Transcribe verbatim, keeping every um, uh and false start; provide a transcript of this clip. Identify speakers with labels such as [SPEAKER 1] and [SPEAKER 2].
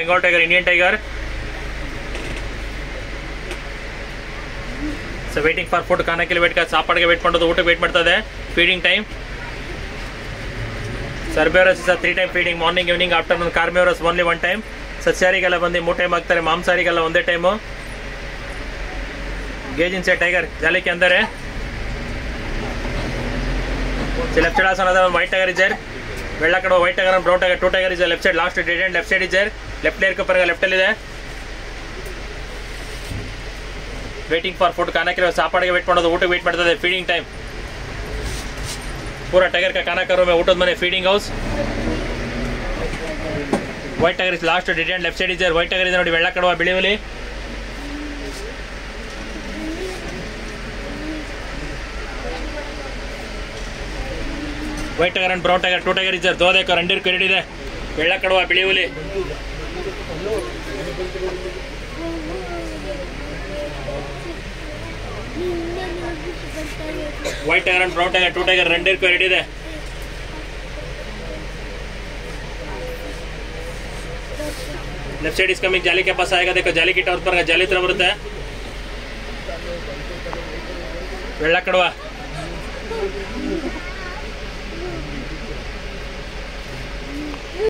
[SPEAKER 1] Bengal tiger, Indian tiger. So waiting for food. खाने के लिए वेट कर, ಸಾಪಾಡಿಗೆ ವೇಟ್ ಮಾಡೋದು, ಊಟಕ್ಕೆ ವೇಟ್ ಮಾಡ್ತಾ ಇದೆ. Feeding time. Herbivorous is three time feeding, morning evening afternoon. Carnivorous only one time. ಸಸ್ಯಾರಿಗೆಲ್ಲ ಬಂದು ಮೂರು ಟೈಮ್ ಆಗ್ತಾರೆ, ಮಾಂಸಾರಿಗೆಲ್ಲ ಒಂದೇ ಟೈಮು. ಗೇಜ್ ಇನ್ ಸೆ ಟೈಗರ್ जाले के अंदर है. लेफ्ट साइड आसन other white tiger is there. वेल्ला कड़ो white tiger brown tiger two tiger is left side. Last dead end left side is there. Left layer के ऊपर लेफ्ट ಅಲ್ಲಿ ಇದೆ. Waiting for food. खाने के लिए ಸಾಪಾಡಿಗೆ ವೇಟ್ ಮಾಡೋದು, ಊಟಕ್ಕೆ ವೇಟ್ ಮಾಡ್ತಾ ಇದೆ. Feeding time. पूरा टाइगर का खाना करो मैं ऊटद मने feeding house. White tiger is last dead end left side is there. White tiger ಇದೆ ನೋಡಿ, ಬೆಳ್ಳ ಕಡವ ಬಿಳಿ ಹುಲಿ. White tiger and brown tiger two tiger is there. दो देखो ರಂಡೀರ್ ಕೆರಡಿ ಇದೆ, ಬೆಳ್ಳ ಕಡವ ಬಿಳಿ ಹುಲಿ. White tiger and brown tiger two tiger ರಂಡೀರ್ ಕೆರಡಿ ಇದೆ. Left side is coming. जाली के पास आएगा, देखो जाली की टावर पर जाली तरह बರುತ್ತೆ. ಬೆಳ್ಳ ಕಡವ